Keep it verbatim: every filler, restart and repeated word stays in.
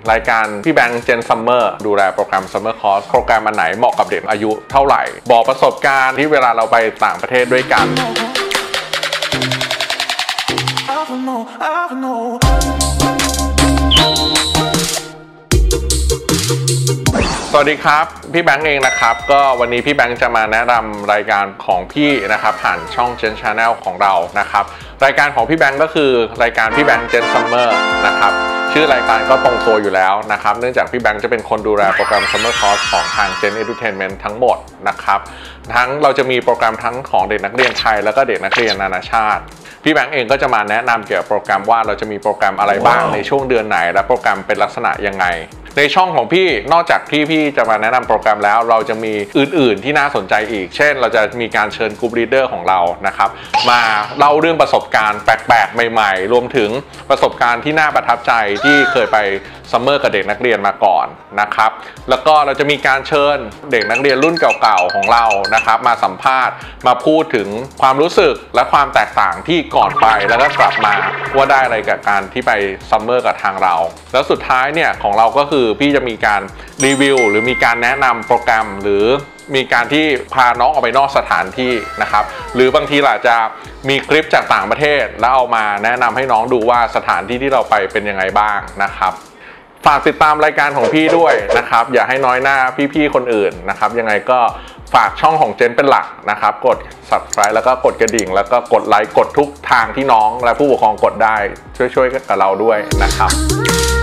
รายการพี่แบงค์เจนซัมเมอร์ดูแลโปรแกรมซัมเมอร์คอร์สโปรแกรมอันไหนเหมาะกับเด็กอายุเท่าไหร่บอกประสบการณ์ที่เวลาเราไปต่างประเทศด้วยกันสวัสดีครับพี่แบงค์เองนะครับก็วันนี้พี่แบงค์จะมาแนะนำรายการของพี่นะครับผ่านช่อง Gen Channel ของเรานะครับรายการของพี่แบงค์ก็คือรายการพี่แบงค์ Gen Summer นะครับชื่อรายการก็ตรงตัวอยู่แล้วนะครับเนื่องจากพี่แบงค์จะเป็นคนดูแลโปรแกรม Summer Course ของทาง Gen Edutainment ทั้งหมดนะครับทั้งเราจะมีโปรแกรมทั้งของเด็กนักเรียนไทยแล้วก็เด็กนักเรียนนานาชาติพี่แบงค์เองก็จะมาแนะนำเกี่ยวกับโปรแกรมว่าเราจะมีโปรแกรมอะไรบ้าง wow. ในช่วงเดือนไหนและโปรแกรมเป็นลักษณะยังไงในช่องของพี่นอกจากที่พี่จะมาแนะนำโปรแกรมแล้วเราจะมีอื่นๆที่น่าสนใจอีกเช่นเราจะมีการเชิญกลุ่มลีดเดอร์ของเรานะครับมาเล่าเรื่องประสบการณ์แปลกๆใหม่ๆรวมถึงประสบการณ์ที่น่าประทับใจที่เคยไปซัมเมอร์กับเด็กนักเรียนมาก่อนนะครับแล้วก็เราจะมีการเชิญเด็กนักเรียนรุ่นเก่าๆของเรานะครับมาสัมภาษณ์มาพูดถึงความรู้สึกและความแตกต่างที่ก่อนไปแล้วก็กลับมาว่าได้อะไรกับการที่ไปซัมเมอร์กับทางเราแล้วสุดท้ายเนี่ยของเราก็คือพี่จะมีการรีวิวหรือมีการแนะนำโปรแกรมหรือมีการที่พาน้องออกไปนอกสถานที่นะครับหรือบางทีอาจจะมีคลิปจากต่างประเทศแล้วเอามาแนะนำให้น้องดูว่าสถานที่ที่เราไปเป็นยังไงบ้างนะครับฝากติดตามรายการของพี่ด้วยนะครับอย่าให้น้อยหน้าพี่ๆคนอื่นนะครับยังไงก็ฝากช่องของเจนเป็นหลักนะครับกด ซับสไครบ์ แล้วก็กดกระดิ่งแล้วก็กดไลค์กดทุกทางที่น้องและผู้ปกครองกดได้ช่วยๆกับเราด้วยนะครับ